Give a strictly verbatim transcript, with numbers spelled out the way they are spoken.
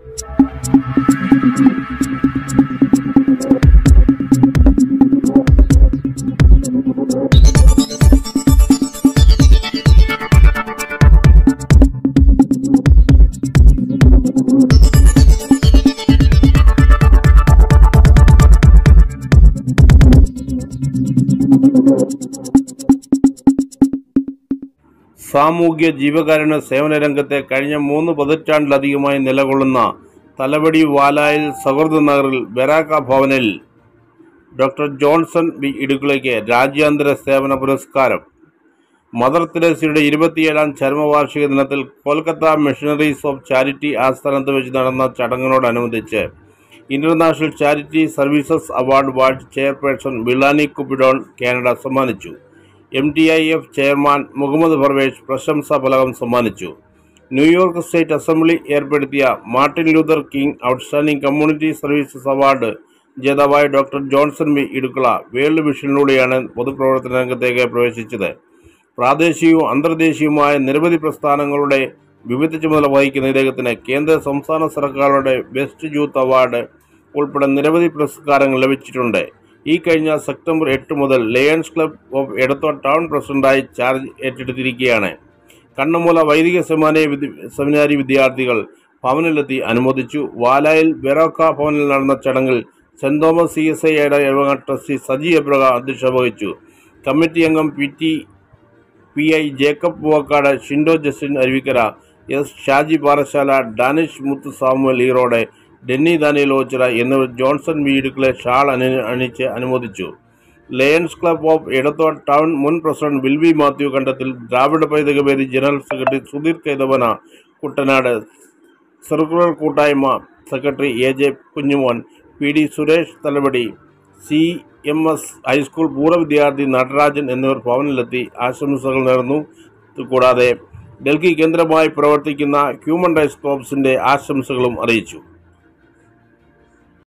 സാമൂഹ്യ ജീവകാരുണ്യ സേവന രംഗത്തെ കഴിഞ്ഞ മൂന്ന് പതിറ്റാണ്ടിലധികമായി നിലകൊള്ളുന്ന തലവടി വാലായിൽ സൗഹൃദ നഗറിൽ ബരാക്ക ഭവനിൽ ഡോക്ടർ ജോൺസൺ ബി ഇടുക്കിളയ്ക്ക് രാജ്യാന്തര സേവന പുരസ്കാരം. മദർ തെരേസയുടെ ഇരുപത്തിയേഴാം ചരമവാർഷിക ദിനത്തിൽ കൊൽക്കത്ത മിഷണറീസ് ഓഫ് ചാരിറ്റി ആസ്ഥാനത്ത് വെച്ച് നടന്ന ചടങ്ങിനോടനുബന്ധിച്ച് international charity services award ward chairperson ബിലാനി കുപ്പിഡോൺ കാനഡ സമ്മാനിച്ചു. M T I F chairman Muhammad Parvesh പ്രശംസാ ഫലകം സമ്മാനിച്ചു. ന്യൂയോർക്ക് സ്റ്റേറ്റ് അസംബ്ലി ഏർപ്പെടുത്തിയ Martin Luther King Outstanding Community Services Award ജേതാവായ ഡോക്ടർ ജോൺസൺ ബി ഇടുക്കിള വേൾഡ് വിഷനിലൂടെയാണ് പൊതുപ്രവർത്തന രംഗത്തേക്ക് പ്രവേശിച്ചത്. പ്രാദേശികവും അന്തർദേശീയവുമായ നിരവധി പ്രസ്ഥാനങ്ങളുടെ വിവിധ ചുമതല വഹിക്കുന്ന ഇദ്ദേഹത്തിന് കേന്ദ്ര സംസ്ഥാന സർക്കാരുകളുടെ ബെസ്റ്റ് യൂത്ത് അവാർഡ് ഉൾപ്പെടെ നിരവധി പുരസ്കാരങ്ങൾ ലഭിച്ചിട്ടുണ്ട്. ഈ കഴിഞ്ഞ സെപ്റ്റംബർ എട്ട് മുതൽ Lions Club of Edathua Town പ്രസിഡന്റായി ചാർജ് ഏറ്റെടുത്തിരിക്കുകയാണ്. കണ്ണമൂല വൈദിക സെമിനാരി സെമിനാരി വിദ്യാർത്ഥികൾ ഭവനിലെത്തി അനുമോദിച്ചു. വാലായിൽ ബെറാക്ക ഭവനിൽ നടന്ന ചടങ്ങിൽ സെന്റ് തോമസ് സി എസ് ഐയുടെ ട്രസ്റ്റി സജി എബ്രഹാം അധ്യക്ഷത വഹിച്ചു. കമ്മിറ്റി അംഗം P T P I Jacob Poovakkad, Shindo Justin Aruvikkara, S Shaji Parassala, Danish Muthu Samuel Erode, Denny Daniel Ochira എന്നിവർ ജോൺസൺ ബി ഇടുക്കിളെ ഷാൾ അണി അണിച്ച് അനുമോദിച്ചു. Lions Club of Edathua Town മുൻ പ്രസിഡന്റ് വിൽവി മാത്യു കണ്ടത്തിൽ, ദ്രാവിഡ പൈതൃക വേദി general secretary Sudheer Kaithavana Kuttanad, circular കൂട്ടായ്മ secretary A J Kunjumon, P D Suresh Thalavady, C M S high school പൂർവ്വ വിദ്യാർത്ഥി നടരാജൻ എന്നിവർ ഭവനിലെത്തി ആശംസകൾ നേർന്നു. കൂടാതെ ഡൽഹി കേന്ദ്രമായി പ്രവർത്തിക്കുന്ന ഹ്യൂമൻ റൈറ്റ്സ് കോർപ്സിന്റെ ആശംസകളും അറിയിച്ചു.